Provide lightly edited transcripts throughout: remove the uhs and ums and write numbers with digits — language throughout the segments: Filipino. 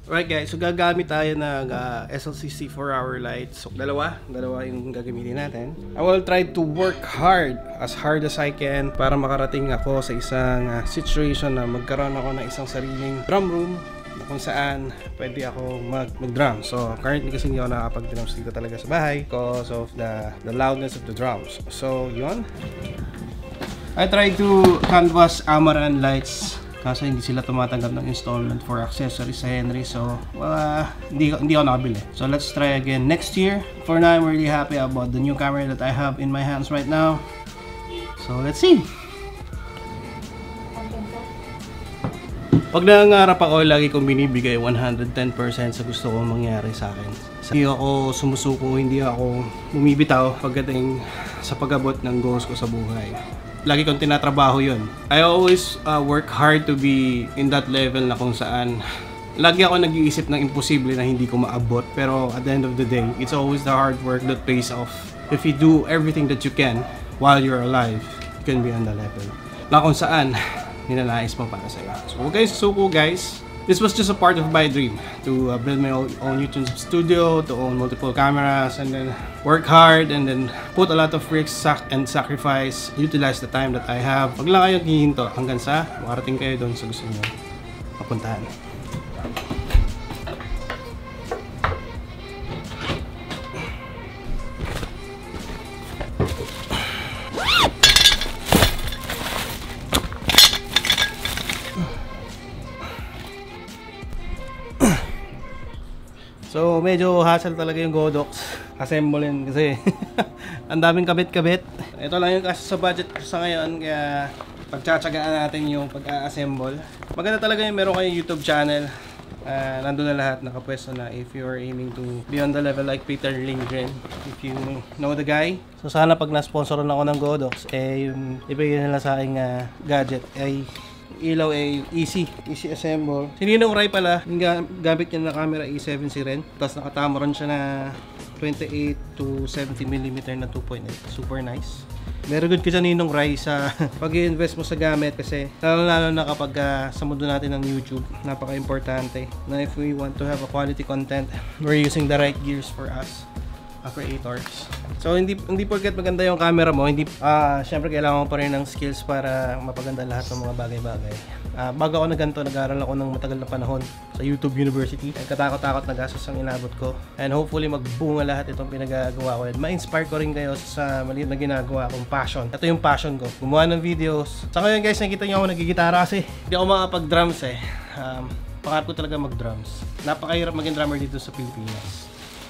Right guys, so gagamit tayo ng SLCC 4-hour light. So dalawa yung gagamitin natin. I will try to work hard as I can para makarating ako sa isang situation na magkaroon ako ng isang sariling drum room na kung saan pwede ako mag-drum. So currently kasi hindi ako nakakapag-drums dito talaga sa bahay because of the loudness of the drums. So yun, I try to canvas Amaran lights kasi hindi sila tumatanggap ng installment for accessories sa Henry. So, hindi ako nakabili. So, let's try again next year. For now, I'm really happy about the new camera that I have in my hands right now. So, let's see. Pag nangangarap ako, lagi kong binibigay 110% sa gusto kong mangyari sa akin. Hindi ako sumusuko, hindi ako bumibitaw pagdating sa pag-abot ng goals ko sa buhay. Lagi kong tinatrabaho yun. I always work hard to be in that level na kung saan lagi ako nag-iisip ng imposible na hindi ko maabot. Pero at the end of the day, it's always the hard work that pays off. If you do everything that you can while you're alive, you can be on the level na kung saan ninanais mo para sa'yo. So huwag kayong susuko guys. This was just a part of my dream to build my own YouTube studio, to own multiple cameras, and then work hard, and then put a lot of risks and sacrifice, utilize the time that I have. Huwag lang kayong hihinto hanggang sa makarating kayo doon sa gusto niyo mapuntahan. So medyo hassle talaga yung Godox assemblein kasi ang daming kabit-kabit. Ito lang yung kasi sa budget sa ngayon, kaya pagtsatsagaan natin yung pag-assemble. Maganda talaga yung meron kayong YouTube channel. Nandun na lahat nakapwesto na if you are aiming to be on the level like Peter Lindgren, if you know the guy. So sana pag na-sponsoran ako ng Godox, yung ibigay nila sa aking gadget ay ilaw ay easy assemble. Si Ninong Rai pala, yung gamit niya na camera A7C rin. Tapos nakatama rin siya na 28 to 70mm na 2.8. Super nice. Very good ka Ninong Rai sa pag-i-invest mo sa gamit kasi lalo na kapag sa mundo natin ng YouTube, napaka-importante na if we want to have a quality content, we're using the right gears for us creators. So hindi porket maganda yung camera mo, syempre kailangan mo pa rin ng skills para mapaganda lahat ng mga bagay-bagay. Bago ako nagganto, nag-aaral ako ng matagal na panahon sa YouTube University. Katakot-takot na gastos ang inabot ko. And hopefully magbunga lahat itong pinagagawa ko. And ma-inspire ko rin kayo sa maliit na ginagawa kong passion. Ito yung passion ko, gumawa ng videos. Sa ngayon guys, nakikita niyo ako nagigitara kasi hindi ako makapag-drums eh. Pangarap ko talaga mag-drums. Napakahirap maging drummer dito sa Pilipinas.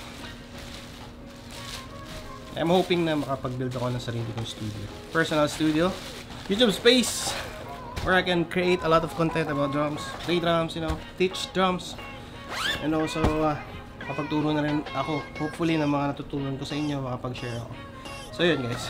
I'm hoping na makapag-build ako ng sarili kong studio. Personal studio, YouTube space, where I can create a lot of content about drums, play drums, teach drums, and also kapagturo na rin ako. Hopefully na mga natutunan ko sa inyo, makapag-share ako. So yun guys.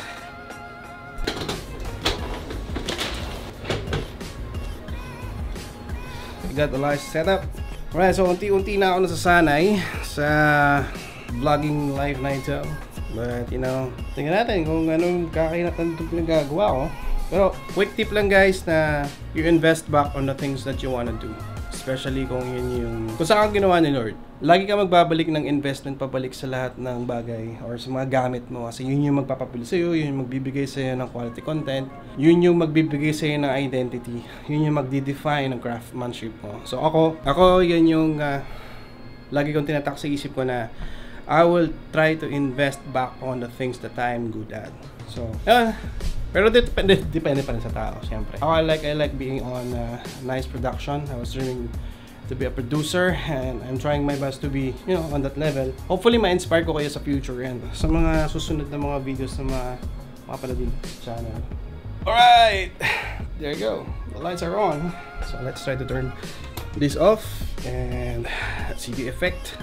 We got the live setup. Alright, so unti-unti na ako nasasanay sa vlogging live na ito. But tingnan natin kung anong kakainatan itong pinagagawa ko. Pero quick tip lang guys na you invest back on the things that you wanna do. Especially kung yun yung kung saan ang ginawa ni Lord. Lagi ka magbabalik ng investment pabalik sa lahat ng bagay or sa mga gamit mo. Kasi yun yung magpapabili sa'yo, yun yung magbibigay sa'yo ng quality content, yun yung magbibigay sa'yo ng identity, yun yung magdi-define ng craftsmanship mo. So ako yun yung lagi kong tinatak sa isip ko na I will try to invest back on the things that I'm good at. So, pero depende pa rin sa tao, siyempre. Ako, I like being on nice production. I was dreaming to be a producer and I'm trying my best to be, on that level. Hopefully, ma-inspire ko kayo sa future and sa mga susunod na mga videos na mapapanood sa channel. Alright! There you go. The lights are on. So, let's try to turn this off and let's see the effect.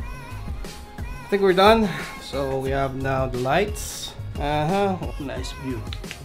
I think we're done. So we have now the lights. Nice view.